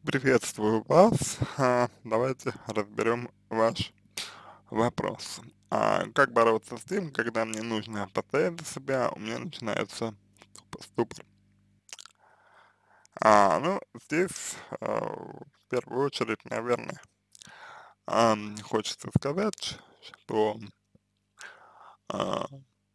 Приветствую вас. Давайте разберем ваш вопрос. Как бороться с тем, когда мне нужно постоять за себя, у меня начинается ступор? Ну, здесь, в первую очередь, наверное, хочется сказать, что а,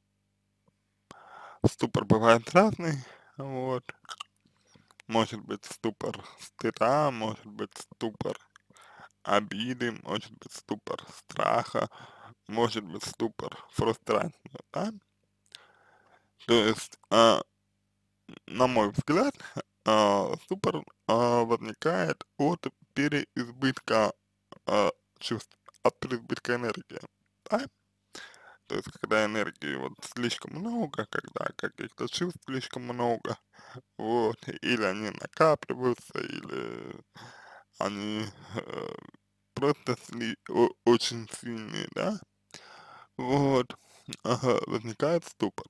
ступор бывает разный, вот. Может быть ступор стыда, может быть ступор обиды, может быть ступор страха, может быть ступор фрустрации, да? То есть, на мой взгляд, ступор возникает от переизбытка чувств, от переизбытка энергии, да? То есть, когда энергии вот слишком много, когда каких-то чувств слишком много, вот, или они накапливаются, или они э, просто очень сильные, да, вот, возникает ступор.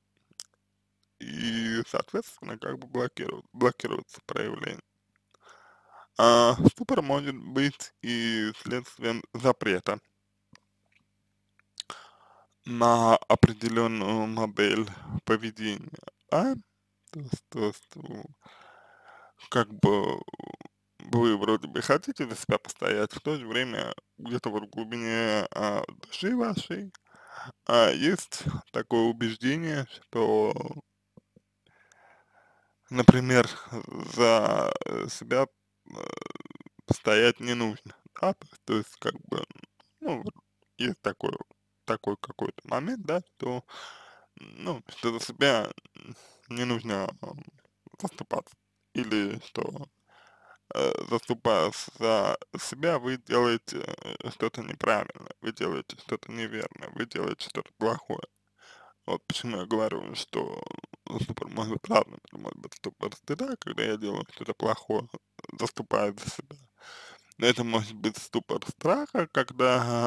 И, соответственно, как бы блокируется проявление. Ступор может быть и следствием запрета на определенную модель поведения, да? То есть, как бы вы вроде бы хотите за себя постоять, в то же время где-то вот в глубине души вашей есть такое убеждение, что, например, за себя постоять не нужно, да, то есть как бы, ну, вот есть такой какой-то момент, да, что, ну, что за себя не нужно заступаться, или что заступаясь за себя, вы делаете что-то неправильно, вы делаете что-то неверно, вы делаете что-то плохое. Вот почему я говорю, что ступор может быть разным, это может быть ступор стыда, когда я делаю что-то плохое, заступаю за себя. Это может быть ступор страха, когда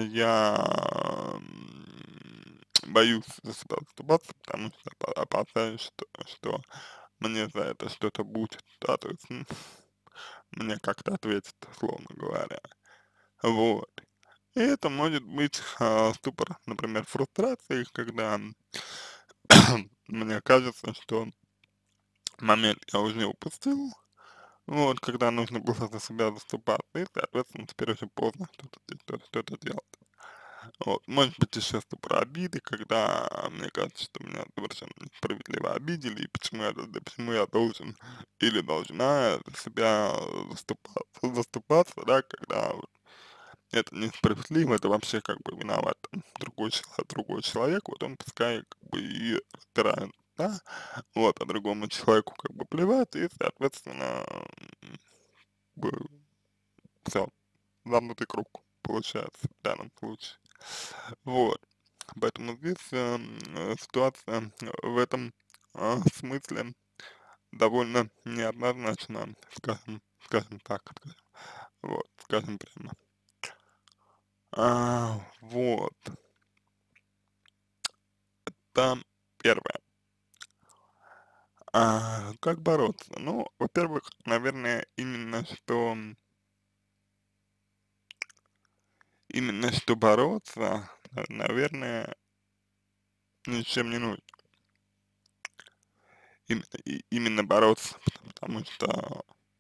я боюсь за себя заступаться, потому что опасаюсь, что мне за это что-то будет, да, то есть мне как-то ответят, условно говоря. Вот. И это может быть ступор, например, фрустрации, когда мне кажется, что момент я уже упустил, вот, когда нужно было за себя заступаться, и, соответственно, теперь уже поздно что-то делать. Вот. Может быть, еще ступор обиды, когда мне кажется, что меня совершенно несправедливо обидели, и почему я должен или должна за себя заступаться, да, когда вот это несправедливо, это вообще как бы виноват там другой человек, вот он пускай как бы и разбирает, да, вот, а другому человеку как бы плевать, и, соответственно, все, замкнутый круг получается в данном случае. Вот, поэтому здесь ситуация в этом смысле довольно неоднозначна, скажем так, вот, скажем прямо. Вот, там первое. Как бороться? Ну, во-первых, наверное, именно что бороться, наверное, ничем не нужно. Именно бороться, потому что,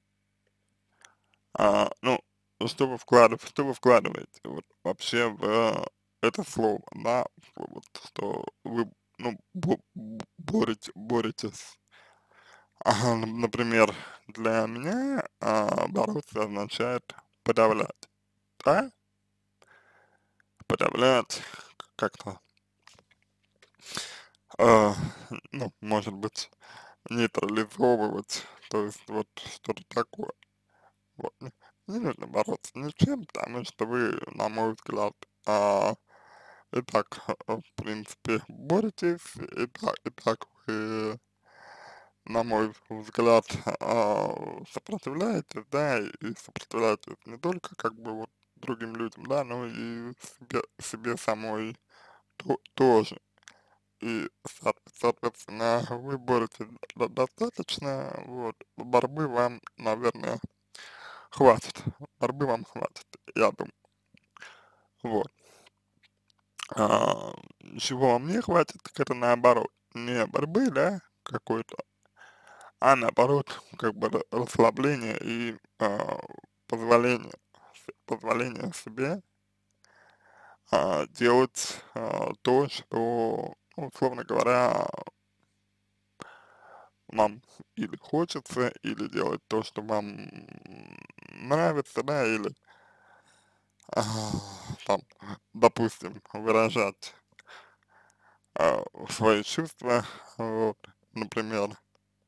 ну, что вы вкладываете вот вообще в это слово, да, вот, что вы, ну, боретесь. Например, для меня бороться означает подавлять, да, подавлять как-то, а, ну, может быть, нейтрализовывать, то есть вот что-то такое. Вот. Не нужно бороться ни с чем, потому что вы, на мой взгляд, и так, в принципе, боретесь, и так вы, на мой взгляд, сопротивляетесь, да, и сопротивляетесь не только как бы вот другим людям, да, но и себе самой тоже. И, соответственно, вы боретесь достаточно, вот, борьбы вам, наверное, хватит, борьбы вам хватит, я думаю, вот. А, чего вам не хватит, так это наоборот, не борьбы, да, какой-то, а наоборот, как бы расслабление и позволение, позволение себе делать то, что, ну, условно говоря, вам или хочется, или делать то, что вам нравится, да, или а, там, допустим, выражать свои чувства, вот, например,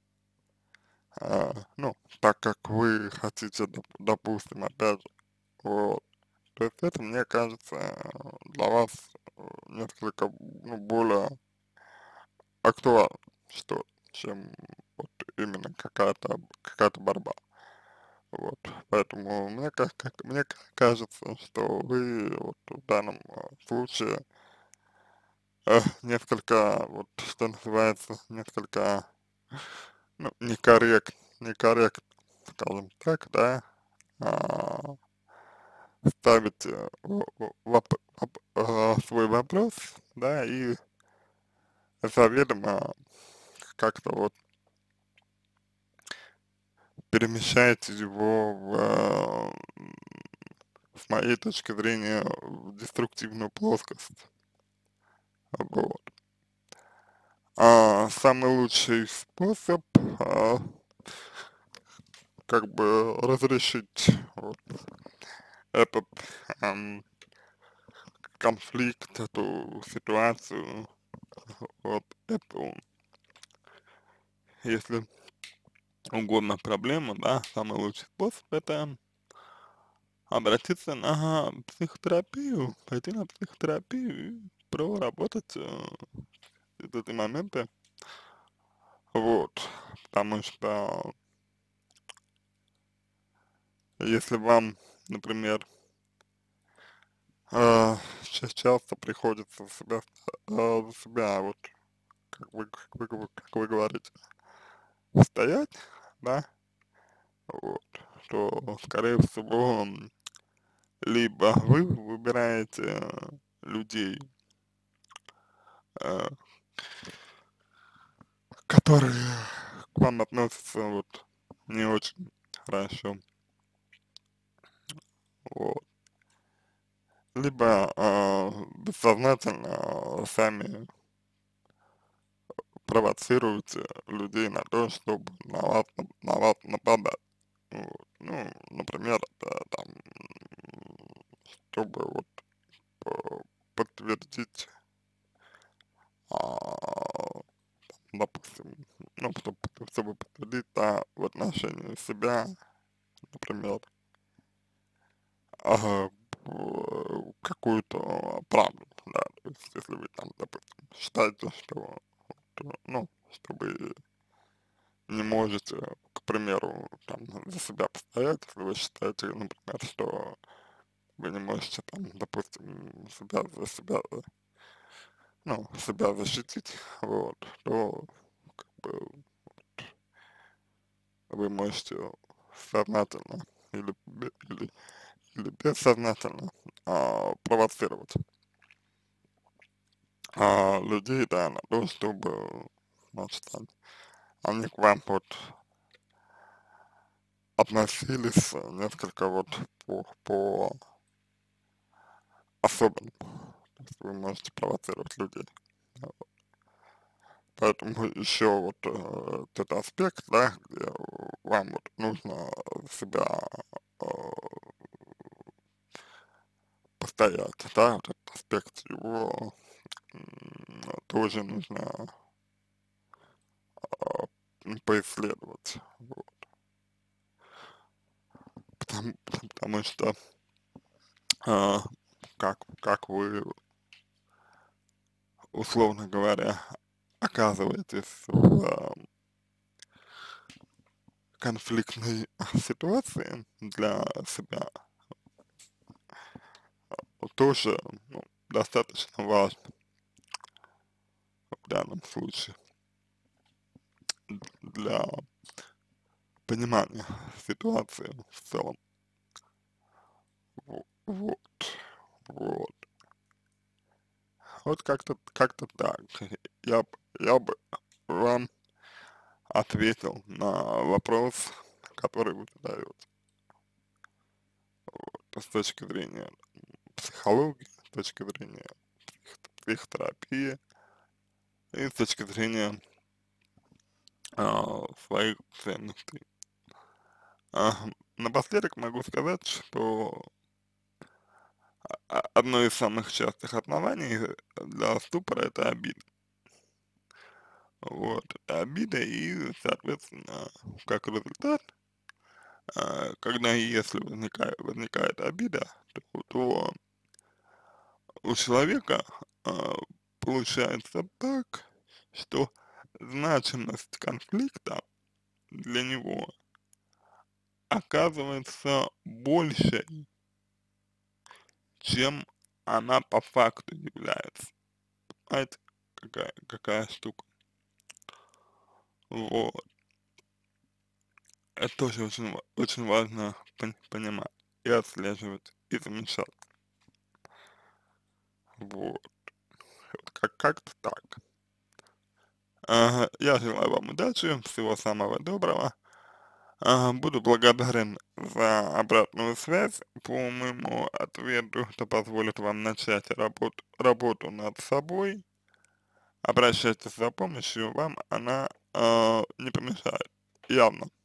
ну, так как вы хотите, допустим, опять же, вот, то есть это, мне кажется, для вас несколько, ну, более актуально, что, чем вот именно какая-то борьба. Вот, поэтому мне кажется, что вы вот в данном случае несколько, вот, что называется, несколько, ну, некорректно, скажем так, да, а, ставите свой вопрос, да, и заведомо как-то вот перемещаете его с моей точки зрения, в деструктивную плоскость. Вот. Самый лучший способ, как бы разрешить вот этот ам, конфликт, эту ситуацию, вот эту, если угодно проблему, да, самый лучший способ это обратиться на психотерапию, пойти на психотерапию и проработать эти моменты, вот, потому что если вам, например, часто приходится за себя, вот, как вы говорите, стоять, да, вот, то, скорее всего, либо вы выбираете людей, э, которые к вам относятся вот не очень хорошо, вот, либо бессознательно сами провоцируете людей на то, чтобы на вас нападать. Вот. Ну, например, это там, чтобы вот подтвердить, а, допустим, ну, чтобы подтвердить, да, в отношении себя, например, какую-то правду, да, то есть если вы там, допустим, считаете, что, ну, что вы не можете, к примеру, там, за себя постоять, если вы считаете, например, что вы не можете, там, допустим, ну, себя защитить, вот, то, как бы, вы можете сознательно или бессознательно провоцировать людей, да, на то, чтобы, значит, они к вам вот относились несколько вот особенно. То есть вы можете провоцировать людей. Вот. Поэтому еще вот этот аспект, да, где вам вот нужно себя э, постоять, да, вот этот аспект его тоже нужно поисследовать, вот. Потому что а, как вы, условно говоря, оказываетесь в конфликтной ситуации для себя, тоже, ну, достаточно важно в данном случае для понимания ситуации в целом. Вот, вот. Вот как-то так. Я бы вам ответил на вопрос, который вы задаете. С точки зрения психологии, с точки зрения психотерапии и с точки зрения своих ценностей. А, Напоследок могу сказать, что одно из самых частых оснований для ступора — это обида. Вот, обида и, соответственно, как результат, когда и если возникает обида, то у человека получается так, что значимость конфликта для него оказывается большей, чем она по факту является. Понимаете, какая штука. Вот. Это тоже очень важно понимать и отслеживать, и замечать. Вот. Вот как-то так. Я желаю вам удачи, всего самого доброго. Буду благодарен за обратную связь по моему ответу, что позволит вам начать работу над собой. Обращайтесь за помощью, вам она не помешает, явно.